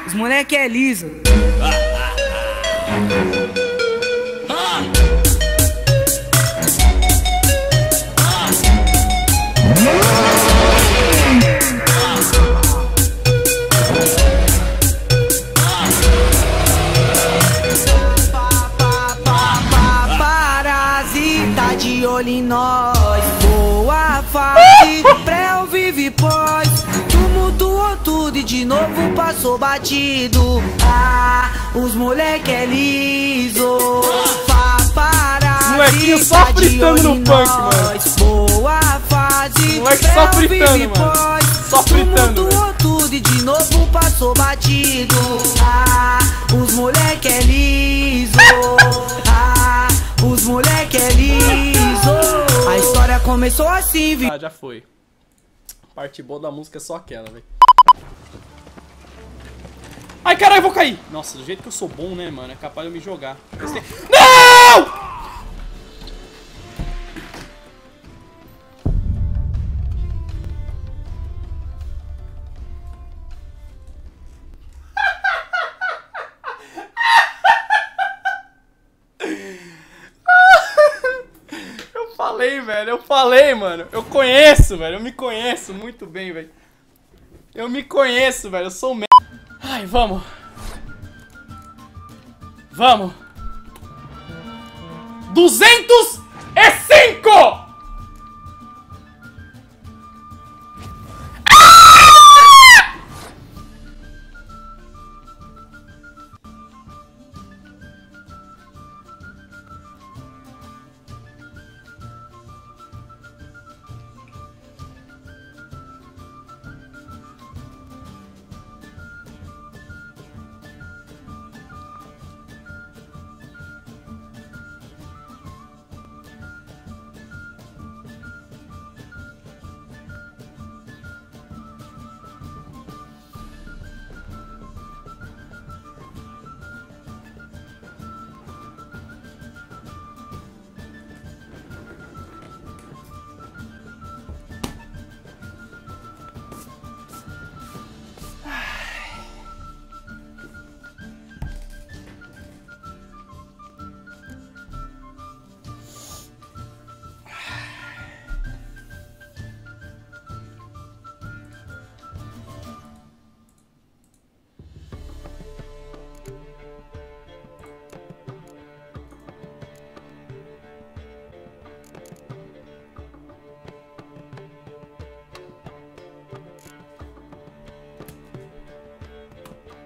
Os moleque é liso. Parasita de olho em nós. Boa fase, pré, vive pós. Tumultuou tudo e de novo passou batido. Ah, os moleque é liso. Molequinho só fritando no punk, mano. Boa fase, moleque só fritando, mano. Só fritando, tumultuou tudo e de novo passou batido. Ah, os moleque é liso. Ah, os moleque é liso. A história começou assim, vi. Ah, já foi. A parte boa da música é só aquela, velho. Ai, caralho, eu vou cair. Nossa, do jeito que eu sou bom, né, mano? É capaz de eu me jogar. Não! Eu falei, mano. Eu conheço, velho. Eu me conheço muito bem, velho. Eu me conheço, velho. Eu sou o Ai, vamos. Vamos. 205!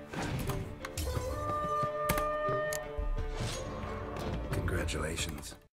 Congratulations.